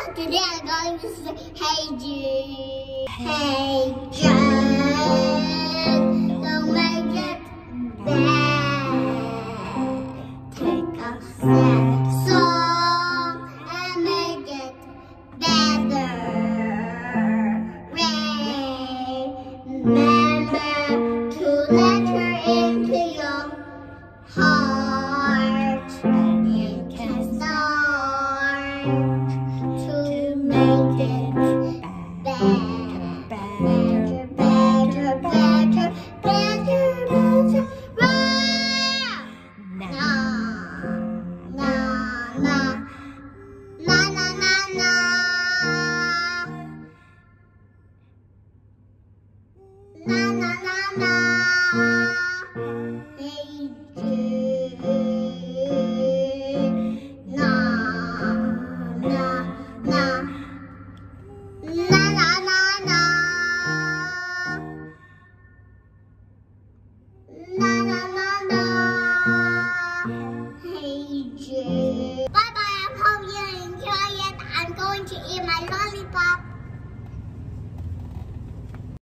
Today I'm going to say, hey Jude. Hey Jude, don't make it bad. Take a sad song and make it better. Remember to let her into your heart. You can start to make it better, better, better, better, better, better. Na na na na na na na. Na na na na. Hey Jude. Na na na. Na na na na. Na na na na. Hey Jude. Bye bye. I hope you enjoy it. I'm going to eat my lollipop.